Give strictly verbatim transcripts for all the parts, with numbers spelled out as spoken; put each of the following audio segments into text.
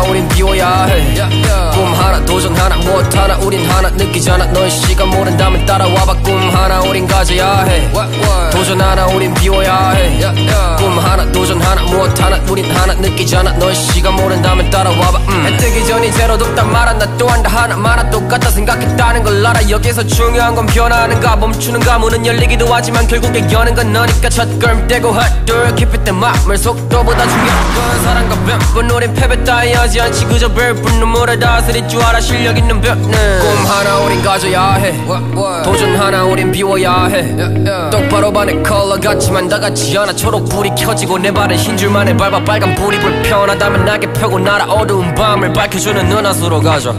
우린 비워야 해. 꿈 하나 도전 하나 무엇 하나 우린 하나 느끼잖아. 넌 시간 모른다면 따라와봐. 꿈 하나 우린 가져야 해. 도전 하나 우린 비워야 해. 꿈 하나 도전 하나 무엇 하나 우린 하나 느끼잖아. 넌 시간 모른다면 따라와봐. 음. 해 뜨기 전이 제로도 없단 말아. 나 또한 다 하나마나 똑같다 생각했다는 걸 알아. 여기서 중요한 건 변하는가 멈추는가. 문은 열리기도 하지만 결국에 여는 건 너니까. 첫 걸음 떼고 핫돌 깊이 땐 맘을 속도보다 중요한 건 사랑과 뱀뿐. 우린 패배 따위 하지 않지 그저 별뿐. 눈물을 다스릴 줄 알아 실력 있는 벽는. 꿈 하나 우린 가져야 해. 도전 하나 우린 비워야 해. 똑바로 반의 컬러 같지만 다 같지 않아. 초록불이 켜지고 내 발은 흰 줄만에 밟아. 빨간불이 불편하다면 날개 펴고 날아. 어두운 밤을 밝혀주는 은하수로 가자.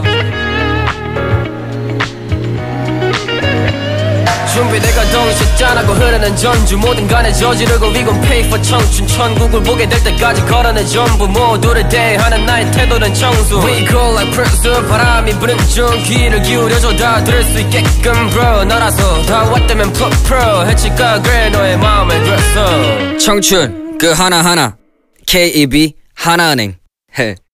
준비돼가 동시에 짠하고 흐르는 전주. 모든 간에 저지르고 이건 pay for 청춘. 천국을 보게 될 때까지 걸어내 전부. 모두를 대하는 나의 태도는 청수. We go like cruise. 바람이 부는 중 귀를 기울여줘 다 들을 수 있게끔 bro. 너라서 다 왔다면 pro pro 해칠까 그래 너의 마음에 들었어. 청춘 그 하나하나 케이이비 하나은행. 해